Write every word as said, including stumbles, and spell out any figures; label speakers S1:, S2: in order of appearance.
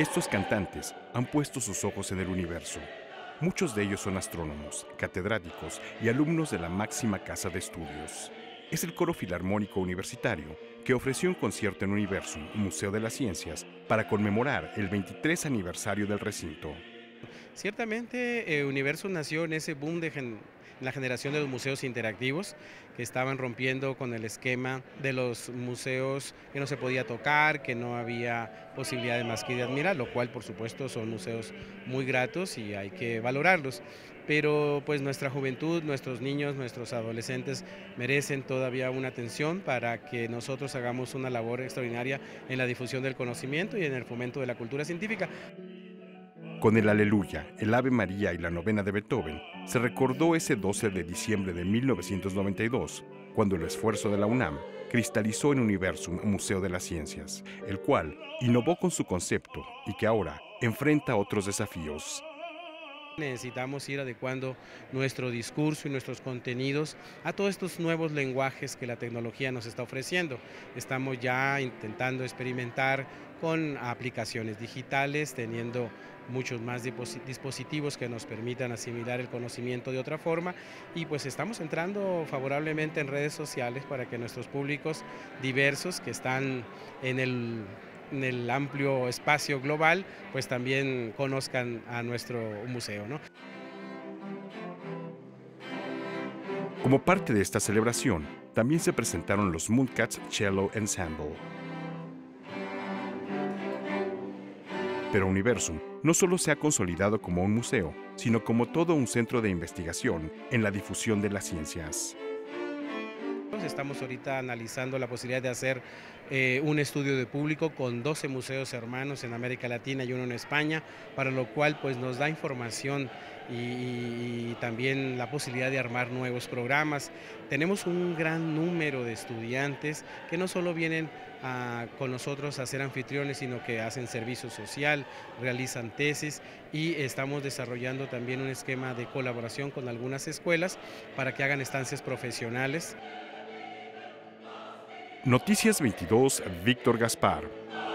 S1: Estos cantantes han puesto sus ojos en el universo. Muchos de ellos son astrónomos, catedráticos y alumnos de la máxima casa de estudios. Es el Coro Filarmónico Universitario que ofreció un concierto en Universum, Museo de las Ciencias, para conmemorar el veintitrés aniversario del recinto.
S2: Ciertamente, eh, Universo nació en ese boom de gen- la generación de los museos interactivos que estaban rompiendo con el esquema de los museos que no se podía tocar, que no había posibilidad de más que de admirar, lo cual por supuesto son museos muy gratos y hay que valorarlos. Pero pues nuestra juventud, nuestros niños, nuestros adolescentes merecen todavía una atención para que nosotros hagamos una labor extraordinaria en la difusión del conocimiento y en el fomento de la cultura científica.
S1: Con el Aleluya, el Ave María y la novena de Beethoven, se recordó ese doce de diciembre de mil novecientos noventa y dos, cuando el esfuerzo de la UNAM cristalizó en Universum, Museo de las Ciencias, el cual innovó con su concepto y que ahora enfrenta otros desafíos.
S2: Necesitamos ir adecuando nuestro discurso y nuestros contenidos a todos estos nuevos lenguajes que la tecnología nos está ofreciendo. Estamos ya intentando experimentar con aplicaciones digitales, teniendo muchos más dispositivos que nos permitan asimilar el conocimiento de otra forma y pues estamos entrando favorablemente en redes sociales para que nuestros públicos diversos que están en el en el amplio espacio global, pues también conozcan a nuestro museo, ¿no?
S1: Como parte de esta celebración, también se presentaron los Mooncats Cello Ensemble. Pero Universum no solo se ha consolidado como un museo, sino como todo un centro de investigación en la difusión de las ciencias.
S2: Estamos ahorita analizando la posibilidad de hacer eh, un estudio de público con doce museos hermanos en América Latina y uno en España, para lo cual pues, nos da información y, y también la posibilidad de armar nuevos programas. Tenemos un gran número de estudiantes que no solo vienen a, con nosotros a ser anfitriones, sino que hacen servicio social, realizan tesis y estamos desarrollando también un esquema de colaboración con algunas escuelas para que hagan estancias profesionales.
S1: Noticias veintidós, Víctor Gaspar.